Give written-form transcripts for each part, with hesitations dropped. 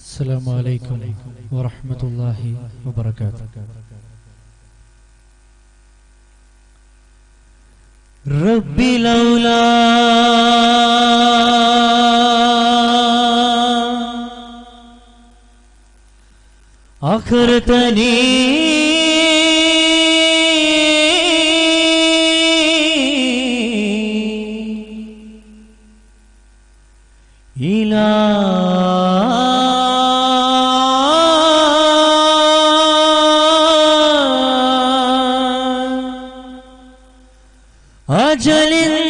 السلام عليكم ورحمة الله وبركاته. ربي لولا أخرتني إلى أجل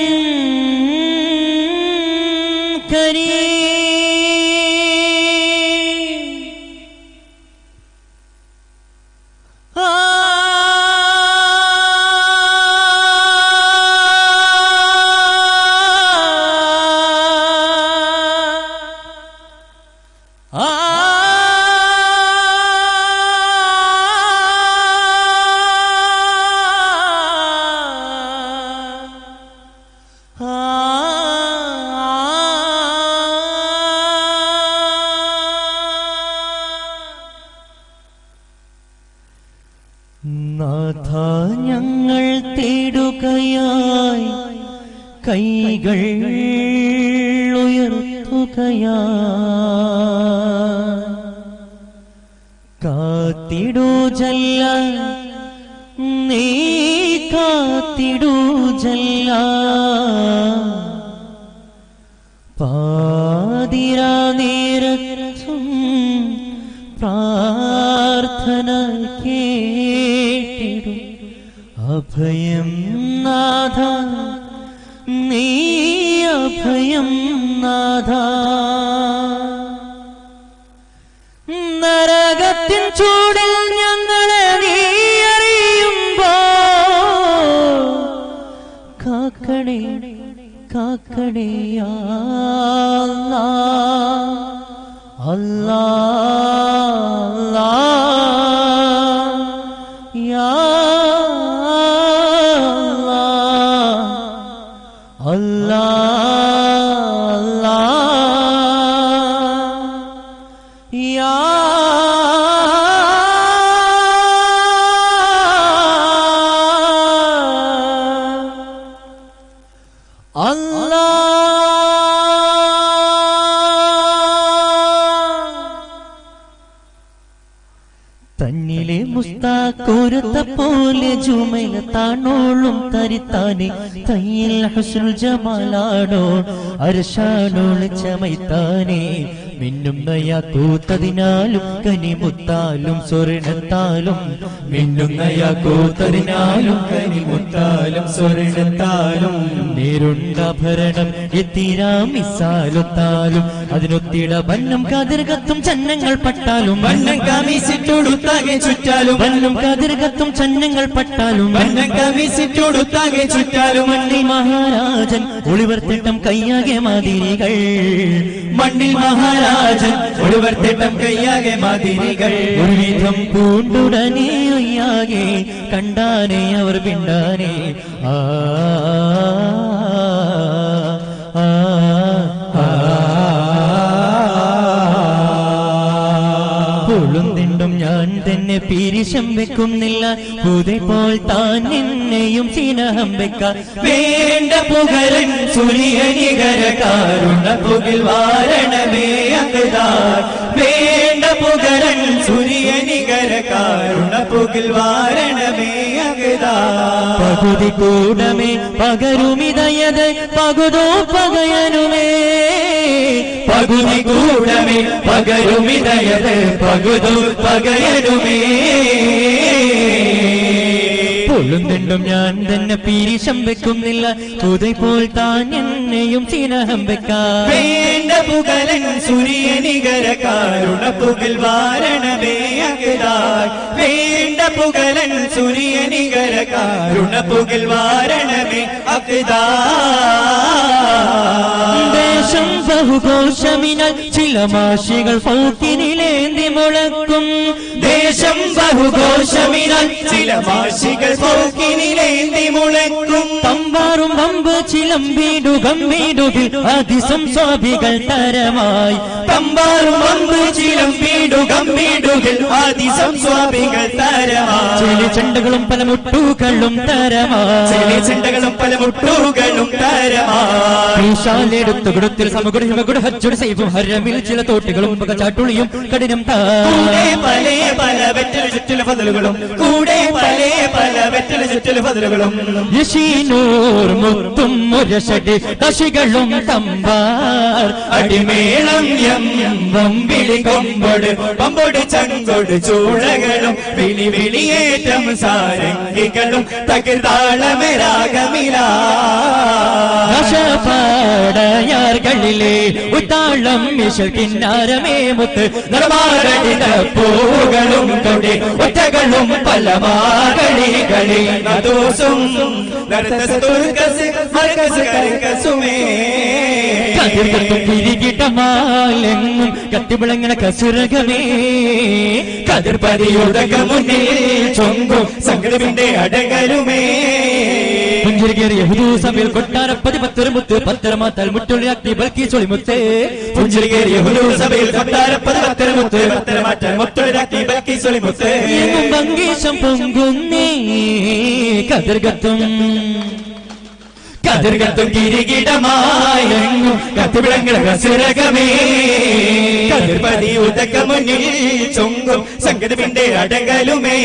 നാഥ ഞങ്ങൾ തേടുകയായി കൈകൾ ഉയർത്തുകയായി കാത്തിടൂ ജല്ല നീ കാത്തിടൂ ജല്ല പാതിരാ നേരത്തും പ്രാർത്ഥന കേട്ടിടും അഭയം നാഥ നീ അഭയം നാഥ നരകത്തിൻ ചൂടിൽ ഞങ്ങളെ നീ അറിയുമ്പോ കാക്കണേ കാക്കണേ അല്ലാഹ് അല്ലാഹ് യാ അല്ലാഹ് അല്ലാഹ് യാ അല്ലാഹ് തന്നിലെ മുസ്താഖൂരത്തെ പോലെ ജുമൈല താണോളും തരിത്താനെ തയ്യിൽ ഹുസ്നുൽ ജമാലാണോ അർശാനോള് ചമൈത്താനെ മിന്നും നയാക്കൂത്തതിനാലും കനിമുത്താലും സ്വർണത്താലും മിന്നും നയാക്കൂത്തതിനാലും കനിമുത്താലും സ്വർണത്താലും നേരുണ്ടാഭരണം എത്തിരാമിസാലുത്താലും അതിനൊത്തിട വന്നം കതിർകത്തും ചന്നങ്ങൾ പട്ടാലും വന്നം കമീസിട്ടോടുത്താകെ ചുറ്റാലും വന്നം കതിർകത്തും ചന്നങ്ങൾ പട്ടാലും വന്നം കമീസിട്ടോടുത്താകെ ചുറ്റാലും മണ്ണിൽ മഹാരാജൻ ഒളിവർത്തിട്ടം കയ്യാകെ മാതിരികൾ മണ്ണിൽ മഹാരാജൻ ഒളിവർത്തിട്ടം കയ്യാകെ മാതിരികൾ ഒരുവിധം പൂണ്ടുടനെ ഒയ്യാകെ കണ്ടാനേ അവർ പിണ്ടാനേ ആ പൊളുന്തിണ്ടും ഞാൻ തന്നെ പിരിശം വെക്കുന്നില്ല പുതേ പോൽ താൻ എന്നെയും സ്നേഹം വെക്കാൻ വേണ്ട പുകരൻ സൂര്യനികരകാരുണ പുകിൽ വാരണമേ അകതാർ വേണ്ട പുകരൻ സൂര്യനികരകാരുണ പുകിൽ വാരണമേ അകതാർ പകുതി കൂടമേ പകരുമിതയത് പകുതോ പകയനുമേ പകുതി കൂടമേ പകരുമിതയത് പകുതോ പകയനുമേ പൊളുന്തിണ്ടും ഞാൻ തന്നെ പിരിശം വെക്കുന്നില്ല പുതേ പോൽ താൻ എന്നെയും സ്നേഹം വെക്കാൻ വേണ്ട പുകലൻ സൂര്യനികരകാരുണ പുകിൽ വാരണമേ അകതാർ വേണ്ട പുകലൻ സൂര്യനികരകാരുണ പുകിൽ വാരണമേ അകതാർ ദേശം ബഹുഘോഷമിനാൽ ചില മാഷികൾ ഫൗക്കിനിലേന്തി മുഴക്കും ദേശം ബഹുഘോഷമിനാൽ ചില മാഷികൾ ഫൗക്കിനിലേന്തി മുഴക്കും തമ്പാറും വമ്പ് ചിലമ്പീടുകം വീടുകിൽ അതിസംസ്വാഭികൾ തരമായി തമ്പാറും വമ്പ് ചിലമ്പീടുകം വീടുകിൽ അതിസംസ്വാഭികൾ തരമായി ചെളിച്ചെണ്ടകളും പല മുട്ടുകളും തരമായി ചെളിച്ചെണ്ടകളും പല മുട്ടുകളും തരമായി ടുത്തു കൊടുത്തിൽ സമകുടി ഹിമകുടി ഹച്ചുടി സൈഫും ഹരമിൽ ചില തോട്ടുകളും ചാട്ടുളിയും കഠിനം കൂടെ പല വെറ്റൽ ചുറ്റൽ ഫദലുകളും കൂടെ പല വെറ്റൽ ചുറ്റൽ ഫദലുകളും യശീനൂർ മുത്തും മുരശടി ദശികളും തമ്പാർ അടിമേളം വമ്പിളി കൊമ്പൊട് ചങ്കൊട് ചൂളകളും വിളി വിളിയേറ്റം സാരംഗികളും തകർതാളമേ രാഗമിലാ പാടയാർകളിലെ ഉത്താളം മിശൽ കിന്നാരമേ മുത്ത് നിർമാരടിത പൂകളും കൊടി ഒറ്റകളും പല മാകളികളെ ദോസും കിരീകിട്ടമാലെങ്ങും കത്തിവിളങ്ങണ കസുരകമേ കതിർപതിയുടക മുന്നിൽ ചൊങ്കും സംഘടവിന്റെ അടകലുമേ പുഞ്ചിരികേറിയ ഹുദൂസമിൽ കൊട്ടാരപ്പതി പത്തരമുത്ത് പത്തരമാത്താൽ മുട്ടുള്ളിയാക്കി ബൽക്കി ചൊളിമുത്തേ പുഞ്ചിരികേറിയ ഹുദൂസമിൽ കൊട്ടാരപ്പതി പത്തരമുത്ത് പത്തരമാറ്റാൽ മുട്ടുള്ളിയാക്കി ബൽക്കി ചൊളിമുത്തേ ഭംഗീശം പൊങ്കുന്നേ കതിർഗത്തും കിരീകിടമായെങ്ങും കത്തിവിളങ്ങണ കസുരകമേ കതിർപതി ഉദക മുന്നിൽ ചൊങ്കും സംഘടവിന്റെ അടകലുമേ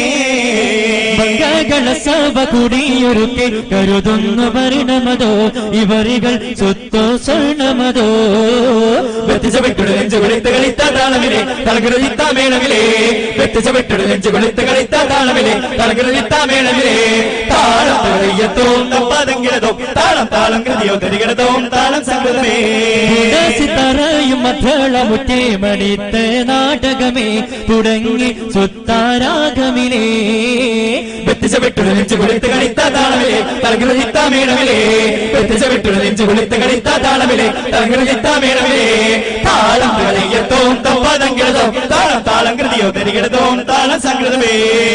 സഭ കൂടിയൊരുക്കെ കരുതുന്നു പരിണമതോ ഇവരികൾ സ്വത്തോ സ്വർണമതോ വെത്തിച്ചവിട്ടുള്ള നെഞ്ചു വെളുത്ത് കളിത്ത താളമിലെ തളകൃതിത്ത മേളമിലെ വെത്തിച്ചവിട്ടുള്ള നെഞ്ചു വെളുത്ത് കളിത്ത താളമിലെ തളകൃതിത്ത മേളമിലെ താളം തളയത്തോം തപ്പാതെങ്കിലതോ താളം കൃതിയോ തരികിടതോം താളം സംഗതമേ സിത്തറയും മധളമുറ്റേ മണിത്ത നാടകമേ തുടങ്ങി സുത്താരാഗമിലേ വെത്തിച്ചവിട്ടുള്ള നെഞ്ചു വെളുത്ത് കളിത്ത താളമിലെ തളകൃതിത്ത മേളമിലെ വെത്തിച്ചവിട്ടുള്ള നെഞ്ചു വെളുത്ത് കളിത്ത താളമിലെ തളകൃതിത്ത മേളമിലെ താളം തളയത്തോം തപ്പാതെങ്കിലതോം താളം കൃതിയോ തരികിടതോം താളം സംഗതമേ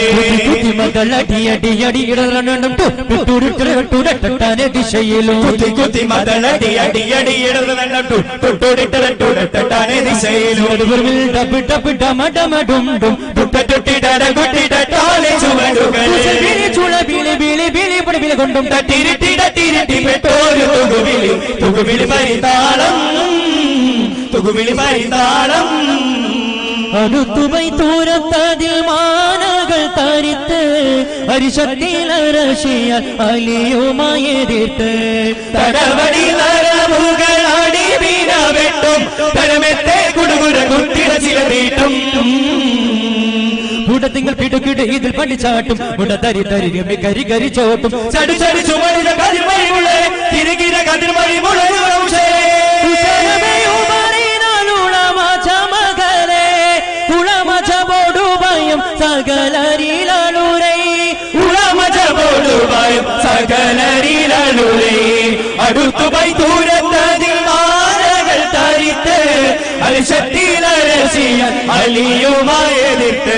ദിശയിലും കുത്തി മതളടിയടിയടിയിടന്നെ ദിശയിലും കൊണ്ടും തുകുവിളി പരിതാളം അടുത്തുപൈ തൂരത്തതിൽ മാനകൾ തരിത്ത് അരിശക്തിയിലരശിയ അലിയുമായി എതിർത്ത് തടവടി നരമുകളാടി വീണ വെട്ടും പരമത്തെ കുടുകുര കുത്തിട ചില നീട്ടും കൂടത്തിങ്ങൾ പിടുക്കിട് ഇതിൽ പണിച്ചാട്ടും മുടതരി തരി കരി കരി ചോട്ടും ചടി ചടി ചുമടിത കതിർമഴിമുള്ള തിരികിര കതിർമഴിമുള്ള സകലരിലൂരേ അടുത്തുപോയി ദൂരത്തതിൽ മാനകൾ തരിത്ത് അരിശക്തിയിലരശിയ അലിയുമായി എതിർത്ത്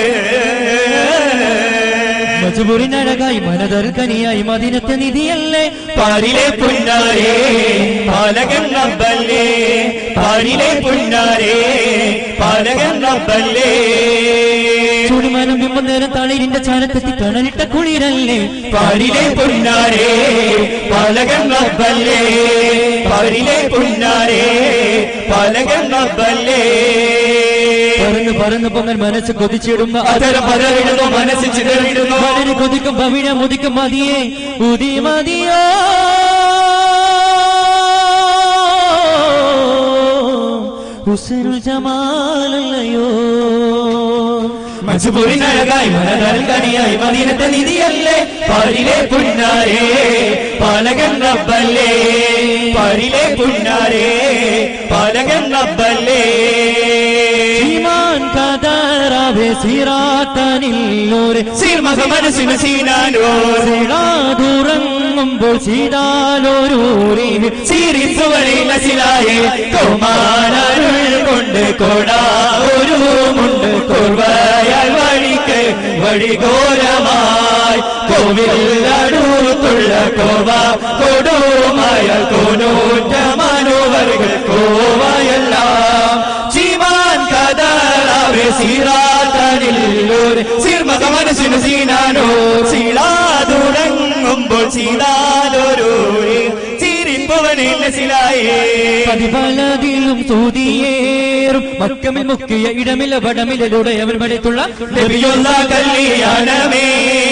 മജുബുറിനഴകായി മനതർക്കനിയായി മദീനത്തെ നിധിയല്ലേ പാരിലെ പുന്നാരേ പാലകൻ റബ്ബല്ലേ പാരിലെ പുന്നാരേ പാലകൻ റബ്ബല്ലേ ചൂടുമാനം ബിംബം നേരം തളിരിന്റെ ചാരത്തെത്തി തണലിട്ട കുളിരല്ലേ പാരിലെ പുന്നാരേ പാലകൻ റബ്ബല്ലേ പാരിലെ പുന്നാരേ പാലകൻ റബ്ബല്ലേ പറന്നു പറന്നു പൊങ്ങൽ മനസ്സ് കൊതിച്ചിടുന്ന അതര പരവിടുന്നു മനസ്സ് ചിതറിടുന്നു വളരെ കൊതിക്കും പവിഴ മുതിക്കും മതിയേ ഉതി മതിയോ ഹുസ്നുൽ ജമാലല്ലയോ മജുബൂരിനഴകായി മനതൽക്കണിയായി മദീനത്തെ നിധിയല്ലേ പാരിലെ പുന്നാരേ പാലകൻ റബ്ബല്ലേ പാരിലെ പുന്നാരേ പാലകൻ റബ്ബല്ലേ ഈമാൻ കദറാവേ സിറാത്തനില്ലൂരെ സീർമക മനസ്സിന് സീനാദൂറങ്ങുമ്പോൾ സീതാലോരൂരെ സീരിസുവളിലസിലായേ കോമാനരുൾ കൊണ്ട് കോടാ ഒരു മുണ്ട് കോർവയാൽ വഴിക്ക് വഴിഘോരമായി കോവിൽ അടുത്തു കൊണ്ടുള്ള കോവ കൊടുമായ കോനൂറ്റ മനോവറുകൾ കോവയെല്ലാം ചീമാൻ കഥളാവെ സീറാത്തനില്ലൂർ സീർമക മനസ്സിന് സീനാനോ സീളാതുടങ്ങുമ്പോൾ സീതാലൊരൂരി പതിപാലതിലും തൂതിയേറും മക്കമിൽ മുക്കിയ ഇടമില വടമിലൂടെ അവർ പടത്തുള്ള നബിയുള്ള കല്യാണമേ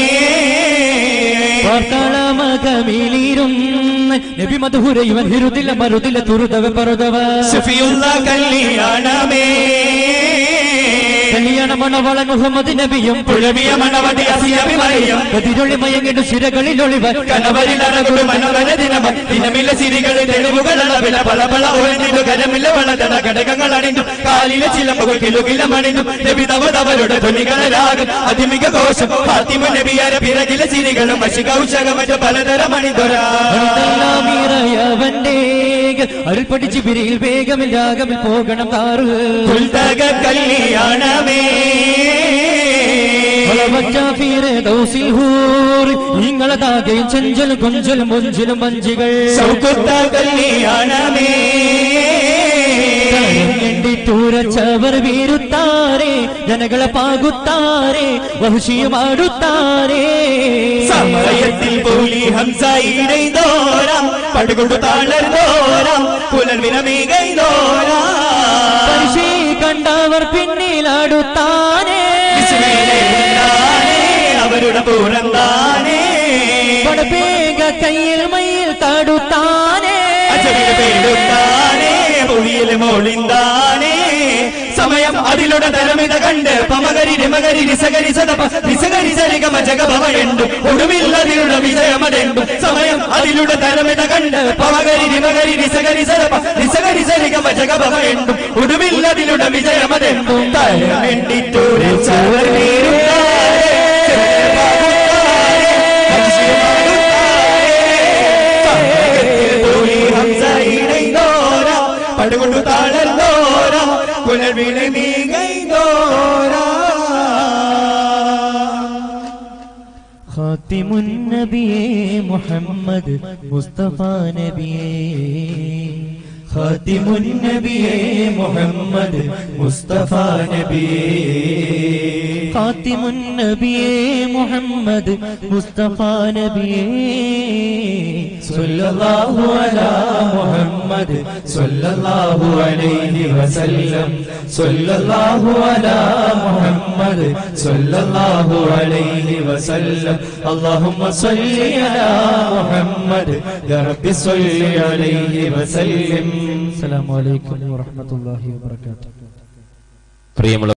വാർത്താളമകമിലിരുന്ന് നബി മധുര ഇവൻ ഹിരുതില മറുതില തുറുതവ പറുതവ സഫിയുള്ള കല്യാണമേ കല്യാണ മണവള മുഹമ്മദ് നബിയും പുഴവിയ മണവടി അസിയബി മറിയം കതിരൊളി മയങ്ങിടു ശിരകളിൽ ഒളിവർ കനവരിലറകുടു മനവര ദിനമ ദിനമില്ല സിരികളിൽ തെളിവുകളളവില പളപള ഒഴിഞ്ഞു കരമില്ല വളതട ഘടകങ്ങൾ അണിഞ്ഞു കാലിലെ ചിലമ്പുകൾ കിലുകില മണിഞ്ഞു നബി തവതവരുടെ ധ്വനികളരാകും അതിമിക കോശം ഫാത്തിമ നബിയാരെ പിറകിലെ സിരികളും വശികൗശകമറ്റ് പലതരം അണിതൊരാവന്റെ അരുൾ പഠിച്ച് പിരിയിൽ വേഗമിൽ രാഗമിൽ പോകണം താറ് കല്യാണമേ നിങ്ങളതാകെയും ചെഞ്ചലും കൊഞ്ചലും മൊഞ്ചലും വഞ്ചികൾ സൗകുത്ത കല്യാണമേ തൂരച്ചവർ വീരുത്താരേ ജനങ്ങളെ പാകുത്താരേ വഹുഷിയുമാടുത്താരേ സമയത്തിൽ പോലി ഹംസയിടോരാം പടുകൊണ്ടു താളർന്നോരാം പുലർവിനമീകൈതോരാം പരിശീ കണ്ടവർ പിന്നിലാടുത്താനേ അവരുടെ പൂരന്താനേ പടപേക കയ്യിൽ മയിൽ താടുത്താനേ പേടുത്താനേ പൊഴിയില് മോളിന്താനേ സമയം അതിലൂടെ തരമിത കണ്ട് പമകരി രമകരി നിസകരി സദപ നിസകരി സരിഗമ ജഗഭമയുണ്ട് ഒടുവില്ലതിലുള്ള വിജയമതെണ്ടു സമയം അതിലൂടെ തരമിത കണ്ട് പമകരി രമകരി നിസകരി സദപ നിസകരി സരിഗമ ജഗഭമയുണ്ട് ഒടുവില്ലതിലുള്ള വിജയമതെണ്ടു തരമെണ്ടിട്ടൂരെ പടുകൊണ്ടു താളല്ലോരാ പുലർവിളി നീങ്ങൈതോരാ ഖാതിമുൻ നബിയേ മുഹമ്മദ് മുസ്തഫ നബിയേ ഖാതിമുൻ നബിയേ മുഹമ്മദ് മുസ്തഫ നബിയേ ഖാതിമുൻ നബിയേ മുഹമ്മദ് മുസ്തഫ നബിയേ സല്ലല്ലാഹു അലാ മുഹമ്മദ് സല്ലല്ലാഹു അലൈഹി വസല്ലം സല്ലല്ലാഹു അലാ മുഹമ്മദ് സല്ലല്ലാഹു അലൈഹി വസല്ലം അല്ലാഹുമ്മ സല്ലി അലാ മുഹമ്മദ് യാ റബ്ബി സല്ലി അലൈഹി വസല്ലം അസ്സലാമു അലൈക്കും വറഹ്മത്തുള്ളാഹി വബറകാതുഹു. പ്രിയമുള്ള